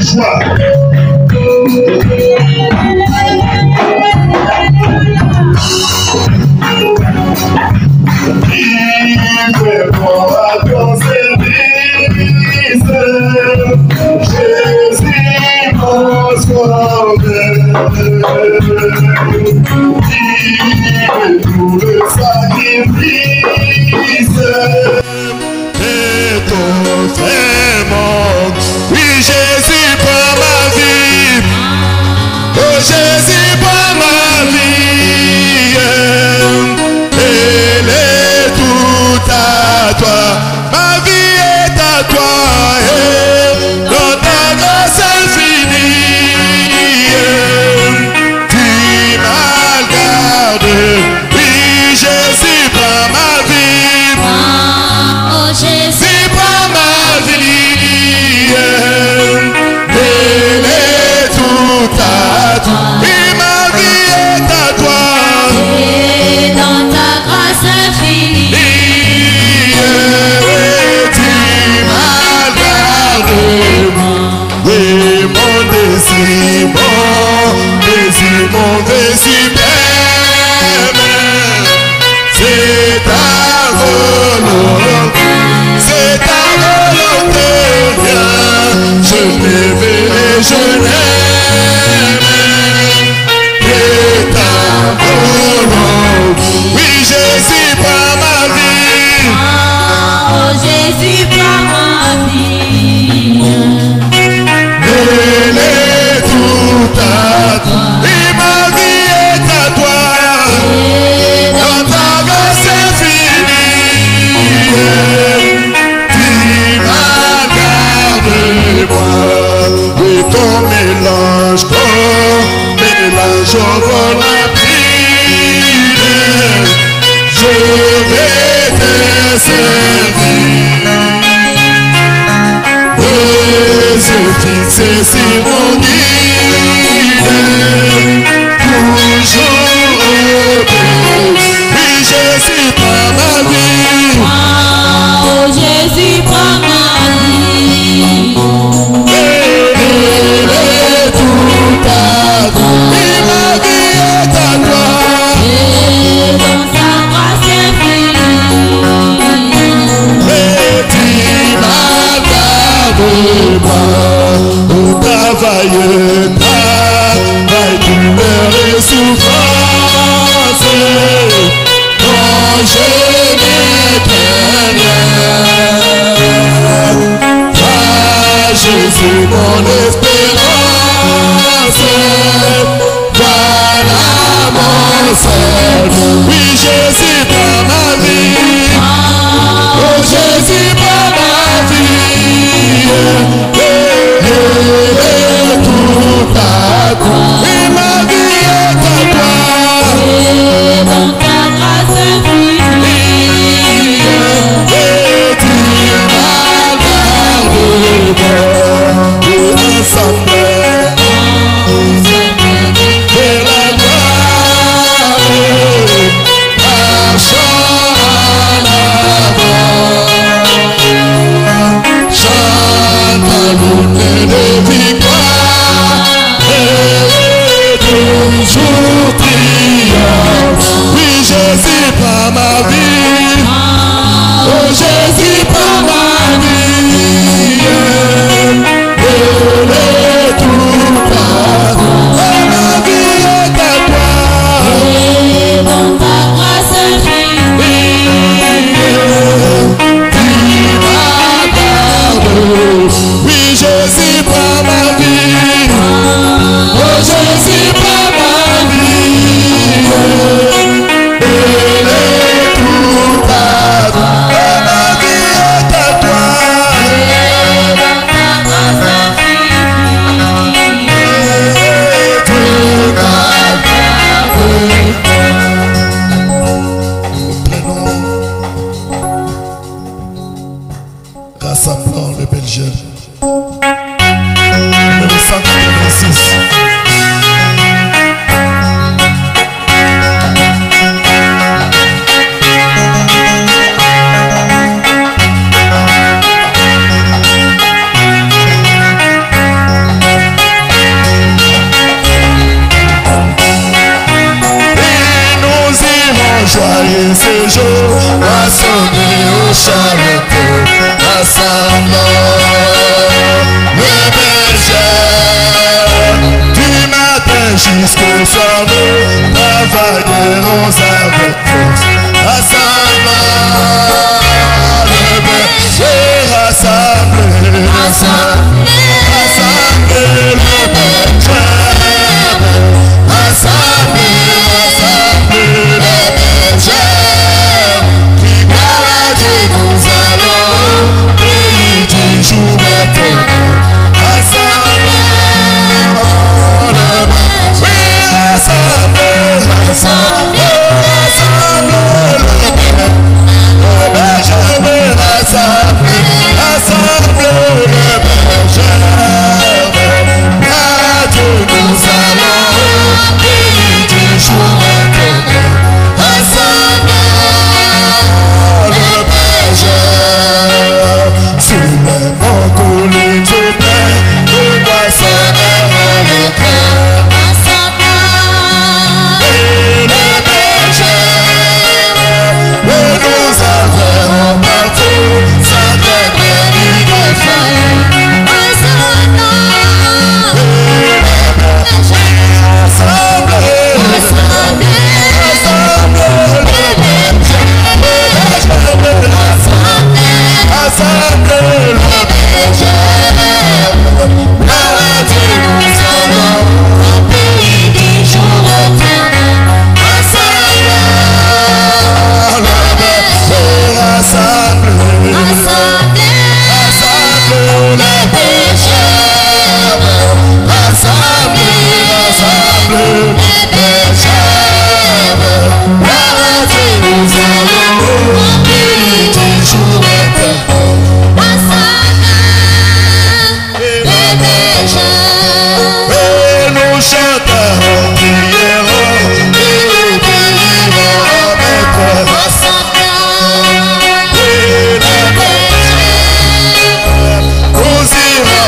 joie. Livrez-moi à ton service, Jésus mon sauveur. Livrez tout le sacrifice et ton vraiment. Oui, Jésus prend ma vie. Oh, Jésus prend ma vie. Elle est tout à toi. Ma vie est à toi. Et dans ta grâce infinie, tu m'as gardé. Oui, Jésus prend ma vie. Oh, Jésus prend ma vie. Elle est tout à toi. Oui, ma vie est à toi. et dans ta grâce infinie, Tu m'as gardé. Oui, mon désir même, c'est ta volonté, c'est ta volonté. Viens, je t'aime et je l'aime. Et ta volonté. Oui, Jésus prend ma vie. oh, Jésus prend ma vie, Elle est tout à toi. Et ma vie est à toi. et Dans ta grâce infinie, tu m'as gardé moi. Et ton mélange au rapide, je vais te servir. Yeux fixés sur mon guide, toujours obéi. Oui, Jésus prend ma vie. oh, Jésus prend ma vie, Elle est tout à toi. Et ma vie est à toi. et dans sa grâce infinie, Et tu m'as gardé moi. Au travail, douleur et souffrance. Quand je m'éteins, Jésus mon espérance. Voilà mon salut. Oui, Jésus prend ma vie. Oh, Jésus prend ma vie. Elle est tout à toi. Et ma vie est à toi. et dans ta grâce infinie, Et tu m'as gardé. Et ensemble, chanter ensemble. Les bergers du matin jusqu'au soir, travaillerons avec force ensemble. Les bergers rassemblés, rassemblés, rassemblés, les bergers rassemblés, rassemblés, les bergers qui gardent nous allons prier du jour éternel rassemblés, rassemblés, rassemblés, rassemblés, les bergers rassemblés, rassemblés, les bergers gardent nous allons prier du jour éternel rassemblés, les bergers sur les monts collines de paix, nous boissonnons le cœur. Et les bergers, et nous avons partout, sans démêler de feu. Rassemblés, rassemblés, les bergers, rassemblés, les bergers, gardez nous allons au pays du jour éternel. Rassemblés, les bergers, rassemblés, rassemblés, les bergers, rassemblés, rassemblés, les bergers, gardez nous allons au pays du jour éternel. Et nous chanterons, crierons, et obéirons au Maître. Et les bergers, nous irons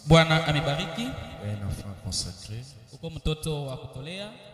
Bwana amebariki. Un enfant consacré. Uko mtoto wa kutolea.